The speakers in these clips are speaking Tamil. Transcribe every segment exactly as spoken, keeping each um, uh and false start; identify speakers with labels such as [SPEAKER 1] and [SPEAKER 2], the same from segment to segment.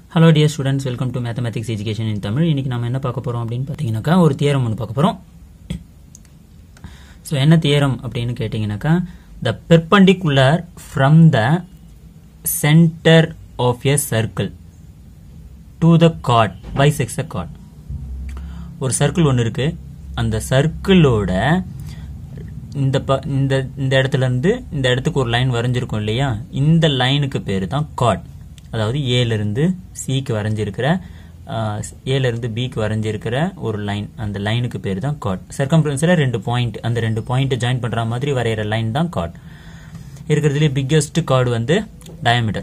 [SPEAKER 1] Hello dear students, welcome to Mathematics Education in Tamil. இன்னைக்கு நாம என்ன பார்க்க போறோம் அப்படினு பாத்தீங்கன்னாக்கா ஒரு தியரம் ஒன்னு பார்க்க போறோம். சோ என்ன தியரம் அப்படினு கேட்டிங்கனாக்கா the perpendicular from the center of a circle to the chord bisects a chord. ஒரு சர்க்கிள் ஒன்னு இருக்கு. அந்த சர்க்கிளோட இந்த இந்த இந்த இடத்துல இருந்து இந்த இடத்துக்கு ஒரு லைன் வரைஞ்சிருக்கும் இல்லையா? இந்த லைனுக்கு பேரு தான் chord. அதாவது A ல இருந்து C க்கு வரைஞ்சிருக்கிற A ல இருந்து B க்கு வரைஞ்சிருக்கிற ஒரு லைன், அந்த லைனுக்கு பேரு தான் chord. சர்க்கம்ஃபரன்ஸ்ல ரெண்டு பாயிண்ட், அந்த ரெண்டு பாயிண்ட் ஜாயின் பண்ற மாதிரி வரையற லைன் தான் chord. இருக்கிறதுல பிக்கெஸ்ட் chord வந்து diameter.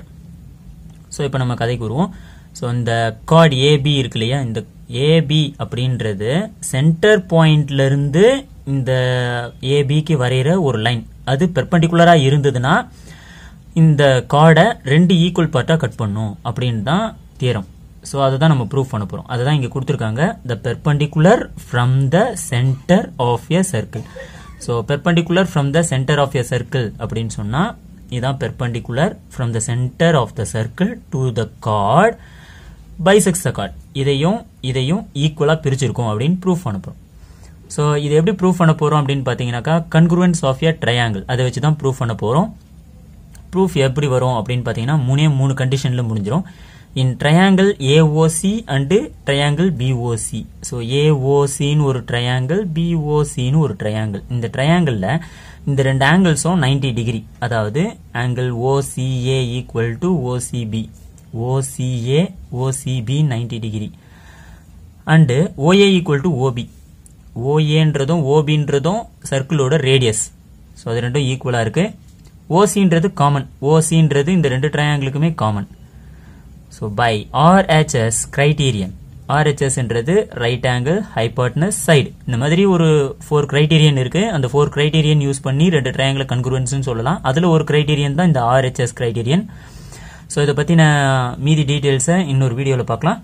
[SPEAKER 1] சோ இப்போ நம்ம கதைக்கு வருவோம். சோ இந்த chord A B இருக்கு இல்லையா? இந்த A B அப்படின்றது சென்டர் பாயிண்ட்ல இருந்து இந்த A B க்கு வரையற ஒரு லைன். அது பெர்பெண்டிகுலரா இருந்ததுனா இந்த கார்டை ரெண்டு ஈக்குவல் பார்ட்டா கட் பண்ணும் அப்படின்னு தான் தியரம். சோ அதை தான் நம்ம ப்ரூஃப் பண்ண போறோம். அதுதான் இங்க கொடுத்திருக்காங்க, the perpendicular from the center of a circle. So perpendicular from the center of a circle அப்படின்னு சொன்னா இதான் perpendicular from the center of the circle to the chord bisects the chord. இதையும் இதையும் ஈக்குவலா பிரிச்சிருக்கும் அப்படின்னு ப்ரூஃப் பண்ண போறோம். சோ இது எப்படி ப்ரூஃப் பண்ண போறோம் அப்படின்னு பாத்தீங்கன்னாக்கா concruence of a triangle அதை வச்சு தான் ப்ரூஃப் பண்ண போறோம். ப்ரூஃப் எப்படி வரும் அப்படின்னு பாத்தீங்கன்னா மூணே மூணு கண்டிஷன்ல முடிஞ்சிரும். In triangle A O C and triangle B O C. So A O C ன்னு ஒரு ட்ரையாங்கிள், B O C ன்னு ஒரு ட்ரையாங்கிள். இந்த ட்ரையாங்கிள்ல இந்த ரெண்டு ஆங்கிள்ஸும் நைன்டி டிகிரி, அதாவது angle O C A equal to O C B, O C A O C B ninety degree and O A equal to O B. O A ன்றதும் O B ன்றதும் சர்க்கிளோட ரேடியஸ். ஸோ அது ரெண்டும் ஈக்குவலா இருக்கு. O C ன்றது காமன், O C ன்றது இந்த ரெண்டு ட்ரையாங்கிளுக்குமே common. So by R H S criterion, R H S ன்றது ரைட் ஆங்கிள் ஹைபோட்டனஸ் சைடு. இந்த மாதிரி ஒரு ஃபோர் கிரைட்டீரியன் இருக்கு. அந்த ஃபோர் கிரைட்டீரியன் யூஸ் பண்ணி ரெண்டு ட்ரையாங்கிள் கன்குரன்ஸ் சொல்லலாம். அதுல ஒரு கிரைட்டீரியன் தான் இந்த R H S criterion. So இத பத்தின மீதி டீடைல்ஸை இன்னொரு வீடியோல பார்க்கலாம்.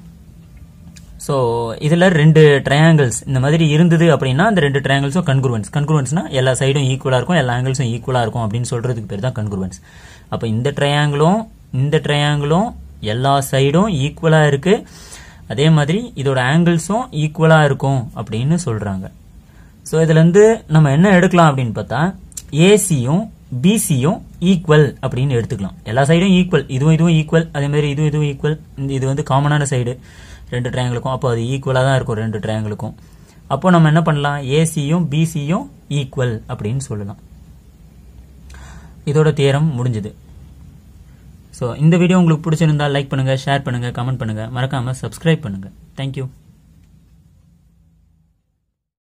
[SPEAKER 1] சோ இதுல ரெண்டு ட்ரையாங்கிள்ஸ் இந்த மாதிரி இருந்தது அப்படின்னா அந்த ரெண்டு ட்ரையாங்கிள்ஸும் கன்குரன்ஸ். கன்குரன்ஸ்னா எல்லா சைடும் ஈக்குவலா இருக்கும், எல்லா ஆங்கிள்ஸும் ஈக்குவலா இருக்கும் அப்படின்னு சொல்றதுக்கு பேர் தான் கன்குரன்ஸ். அப்ப இந்த ட்ரையாங்கிளும் இந்த ட்ரையாங்கிளும் எல்லா சைடும் ஈக்குவலா இருக்கு, அதே மாதிரி இதோட ஆங்கிள்ஸும் ஈக்குவலா இருக்கும் அப்படின்னு சொல்றாங்க. சோ இதுல இருந்து நம்ம என்ன எடுக்கலாம் அப்படின்னு பார்த்தா ஏசியும் பிசியும் ஈக்குவல் அப்படின்னு எடுத்துக்கலாம். எல்லா சைடும் ஈக்குவல், இதுவும் இதுவும் ஈக்குவல், அதே மாதிரி இதுவும் இதுவும் ஈக்குவல். இது வந்து காமனான சைடு ரெண்டு ட்ரையாங்கிளுக்கும். அப்போ அது ஈக்குவலா தான் இருக்கும் ரெண்டு ட்ரையாங்கிளுக்கும். அப்போ நம்ம என்ன பண்ணலாம், ஏசியும் பிசியும் ஈக்குவல் அப்படின்னு சொல்லலாம். இதோட தியரம் முடிஞ்சது. சோ இந்த வீடியோ உங்களுக்கு பிடிச்சிருந்தா லைக் பண்ணுங்க, ஷேர் பண்ணுங்க, கமெண்ட் பண்ணுங்க, மறக்காம சப்ஸ்கிரைப் பண்ணுங்க. தேங்க்யூ.